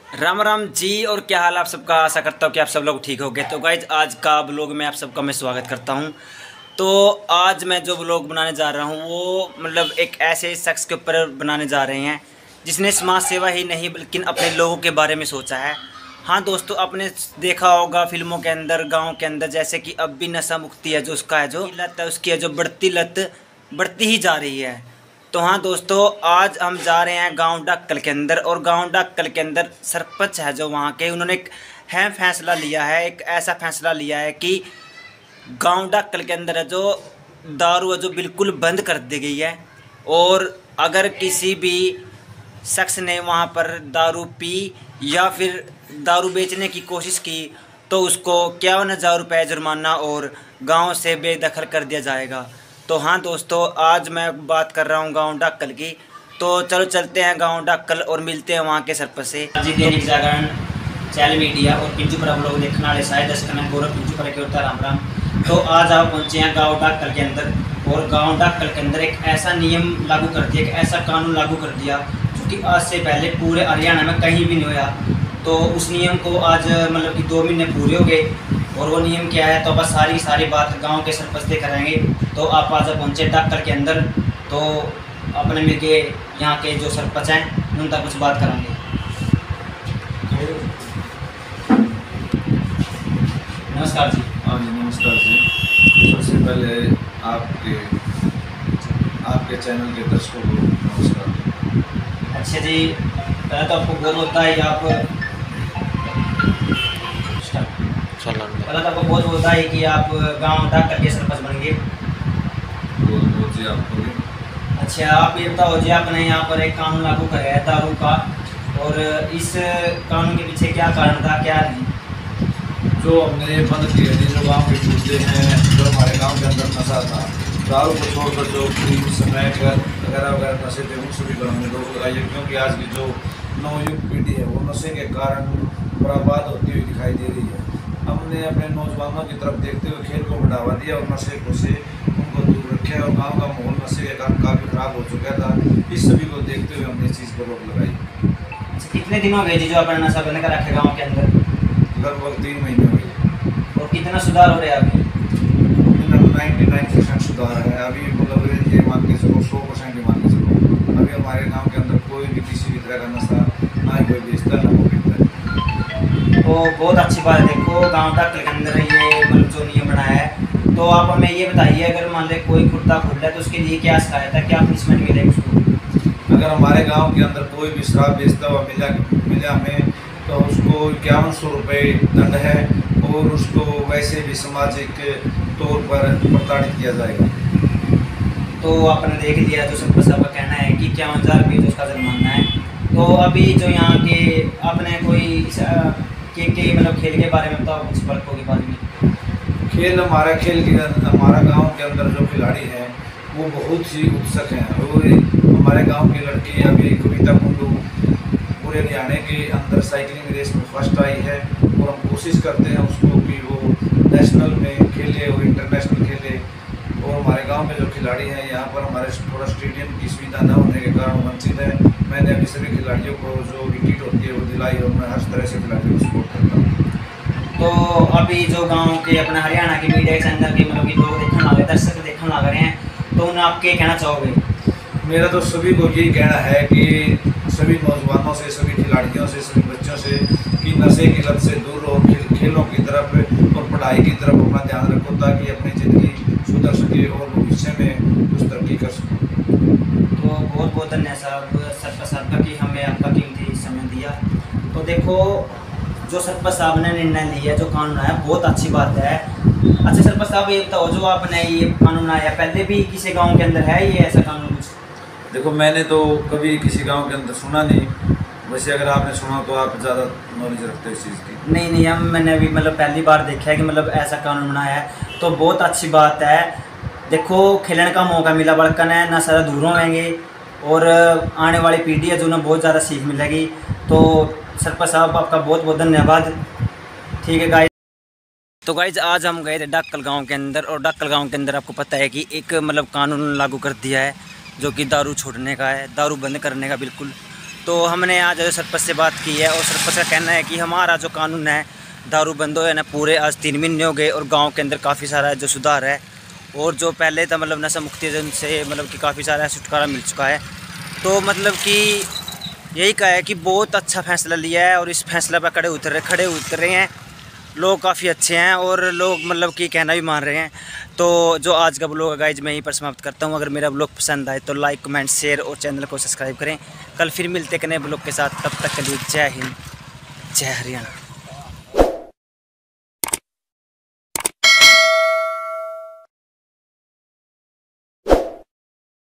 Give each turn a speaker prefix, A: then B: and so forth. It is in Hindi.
A: राम राम जी। और क्या हाल आप सबका। आशा करता हूँ कि आप सब लोग ठीक होंगे। तो गाइज आज का ब्लॉग में आप सबका मैं स्वागत करता हूँ। तो आज मैं जो ब्लॉग बनाने जा रहा हूँ वो मतलब एक ऐसे शख्स के ऊपर बनाने जा रहे हैं जिसने समाज सेवा ही नहीं बल्कि अपने लोगों के बारे में सोचा है। हाँ दोस्तों, आपने देखा होगा फिल्मों के अंदर, गाँव के अंदर, जैसे कि अब भी नशा मुक्ति है जो उसका है, जो लत है उसकी है, जो बढ़ती लत बढ़ती ही जा रही है। तो हाँ दोस्तों, आज हम जा रहे हैं गांव डक्कल के अंदर। और गांव डक्कल के अंदर सरपंच है जो वहाँ के, उन्होंने एक अहम फैसला लिया है। एक ऐसा फैसला लिया है कि गांव डक्कल के अंदर है जो दारू है जो बिल्कुल बंद कर दी गई है। और अगर किसी भी शख्स ने वहाँ पर दारू पी या फिर दारू बेचने की कोशिश की तो उसको 51,000 रुपये जुर्माना और गांव से बेदखल कर दिया जाएगा। तो हाँ दोस्तों, आज मैं बात कर रहा हूँ गांव डक्कल की। तो चलो चलते हैं गांव डक्कल और मिलते हैं वहाँ के सरपंच से। जी दैनिक जागरण, चैनल मीडिया और पिंजू पर लोग देखने वाले सारे दर्शक मैं गौरव पिंजू पर के होता राम राम। तो आज आप पहुँचे हैं गांव डक्कल के अंदर। और गांव डक्कल के अंदर एक ऐसा नियम लागू कर दिया, एक ऐसा कानून लागू कर दिया जो कि आज से पहले पूरे हरियाणा में कहीं भी नहीं हुआ। तो उस नियम को आज मतलब कि 2 महीने पूरे हो गए। और वो नियम क्या है तो बस सारी बात गांव के सरपंच से कराएंगे। तो आप आज पहुँचे डक्कल के अंदर, तो अपने मिलके यहाँ के जो सरपंच हैं उनका कुछ बात कराएंगे। नमस्कार जी।
B: हाँ जी, नमस्कार जी। सबसे पहले आपके चैनल के दर्शकों को नमस्कार।
A: अच्छा जी, पहले तो आपको बहुत होता है आप पहले तो आपको बहुत होता है कि आप गांव डक्कल के सरपंच बन गए।
B: बहुत जी आपको भी।
A: अच्छा, आप ये बताओ जी, आपने यहाँ पर एक कानून लागू कराया है दारू का, और इस कानून के पीछे क्या कारण था, क्या नहीं?
B: जो हमने बंद किए थे, जो गांव के मुद्दे हैं, जो हमारे गांव के अंदर नशा था, दारू को छोड़कर जो समय वगैरह वगैरह नशे थे उन सभी पर हमने रोक लगाई है। क्योंकि आज की जो नवयुग पीढ़ी है वो नशे के कारण बर्बाद होती हुई दिखाई दे रही है। हमने अपने नौजवानों की तरफ देखते हुए खेल को बढ़ावा दिया और नशे को से उनको दूर रखे। और गांव का माहौल नशे के कारण काफ़ी ख़राब हो चुका था। इस सभी को देखते हुए हमने इस चीज़ पर रोक लगाई।
A: अच्छा, कितने दिन हो गए जी जो आपने नशा बंद कर रखे गाँव के अंदर?
B: लगभग 3 महीने हो गए।
A: और कितना सुधार हो रहा है अभी?
B: 99% सुधार है अभी। मतलब ये मान के चलो 100% ही मान के चलो। अभी हमारे गांव के अंदर कोई भी किसी भी तरह का नशा ना कोई बेचता ना कोई पीता है।
A: तो बहुत अच्छी बात है। देखो गांव डक्कल के अंदर ये मतलब जो नियम बनाया है, तो आप हमें ये बताइए, अगर मान ले कोई कुर्ता खुल है तो उसके लिए क्या शिकायत है, क्या पनिशमेंट मिलेगी उसको?
B: अगर हमारे गांव के अंदर कोई भी शराब बेचता हुआ मिला हमें तो उसको 5100 रुपये दंड है। और उसको वैसे भी सामाजिक तौर पर प्रताड़ित किया जाएगा।
A: तो आपने देख लिया जो सरपंच साहब का कहना है कि 51,000 रुपये जो उसका जुर्माना है। तो अभी जो यहाँ के आपने कोई के मतलब खेल के बारे में बताओ, कुछ वर्कों के बारे में।
B: हमारा गांव के अंदर जो खिलाड़ी हैं वो बहुत ही उत्सुक हैं। और हमारे गांव की लड़की अभी कविता कुंडू पूरे हरियाणा के अंदर साइकिलिंग रेस में फर्स्ट आई है। और हम कोशिश करते हैं उसको कि वो नेशनल में खेले और इंटरनेशनल खेले। और हमारे गांव के जो खिलाड़ी हैं यहाँ पर हमारे थोड़ा स्टेडियम की सुविधा न होने के कारण वंचित है। मैंने अभी सभी खिलाड़ियों को जो विकेट होती है वो दिलाई और मैं हर तरह से खिलाड़ियों को सपोर्ट करता हूँ।
A: तो अभी जो गांव के अपने हरियाणा के मीडिया चैनल के मतलब कि लोग देखने लगे, दर्शक देखने लग रहे हैं, तो उन्हें आप क्या कहना चाहोगे?
B: मेरा तो सभी को यही कहना है कि सभी नौजवानों से, सभी खिलाड़ियों से, सभी बच्चों से कि नशे की लत से दूर रहो, खेलों की तरफ और पढ़ाई की तरफ अपना ध्यान रखो ताकि अपनी ज़िंदगी सुधर सके और भविष्य में कुछ तरक्की कर सको।
A: तो बहुत बहुत धन्यवाद सरपंच साहब का कि हमें आपका कीमती समय दिया। तो देखो जो सरपंच साहब ने निर्णय लिया, जो कानून आया, बहुत अच्छी बात है। अच्छा सरपंच साहब, ये बताओ जो आपने ये कानून आया, पहले भी किसी गांव के अंदर है ये ऐसा कानून कुछ?
B: देखो, मैंने तो कभी किसी गांव के अंदर सुना नहीं। वैसे अगर आपने सुना तो आप ज़्यादा नॉलेज रखते हो इस चीज़ की।
A: नहीं, मैंने अभी मतलब पहली बार देखा है कि मतलब ऐसा कानून बनाया है, तो बहुत अच्छी बात है। देखो खेलने का मौका मिला बड़कन है ना, सारा दूर होंगे और आने वाली पीढ़ी है जो उन्हें बहुत ज़्यादा सीख मिलेगी। तो सरपंच साहब आपका बहुत बहुत धन्यवाद। ठीक है गाइस। तो गाइज आज हम गए थे डक्कल गांव के अंदर, और डक्कल गांव के अंदर आपको पता है कि एक मतलब कानून लागू कर दिया है जो कि दारू छोड़ने का है, दारू बंद करने का बिल्कुल। तो हमने आज सरपंच से बात की है और सरपंच का कहना है कि हमारा जो कानून है दारू बंद है ना पूरे आज 3 महीने हो गए और गांव के अंदर काफ़ी सारा जो सुधार है और जो पहले था मतलब नशा मुक्ति से मतलब कि काफ़ी सारा छुटकारा मिल चुका है। तो मतलब कि यही कहा है कि बहुत अच्छा फैसला लिया है और इस फैसला पर खड़े उतर रहे हैं लोग, काफ़ी अच्छे हैं और लोग मतलब कि कहना भी मान रहे हैं। तो जो आज का ब्लॉग है गाइज मैं यहीं पर समाप्त करता हूँ। अगर मेरा ब्लॉग पसंद आए तो लाइक कमेंट शेयर और चैनल को सब्सक्राइब करें। कल फिर मिलते हैं नए ब्लॉग के साथ, तब तक के लिए जय हिंद जय हरियाणा।